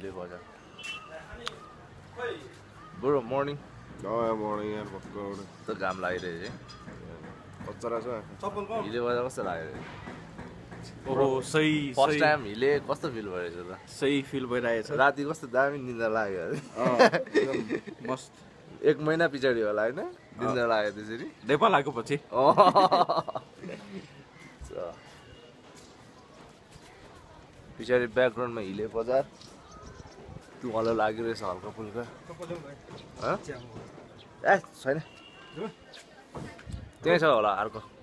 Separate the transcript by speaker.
Speaker 1: हिले बजार bro morning
Speaker 2: morning यार भक्कु
Speaker 1: त घाम लागिरहेछ
Speaker 2: कच्चरा छ
Speaker 1: हिले बजार कस्तो लाग्यो
Speaker 3: ओहो सही
Speaker 1: फर्स्ट टाइम हिले कस्तो फिल भइरहेछ त
Speaker 3: सही फिल भइरहेछ
Speaker 1: राति कस्तो दामी निद्रा लाग्यो
Speaker 3: मस्त
Speaker 1: 1 महिना पछाडि होला होइन निद्रा लाग्यो त्यसरी
Speaker 3: नेपाल आएको पछि
Speaker 1: पछाडि ब्याकग्राउन्डमा हिले बजार तुवालो लागिरहेछ हल्का फुल्का ए छैन त्यहीँ छ होला अर्को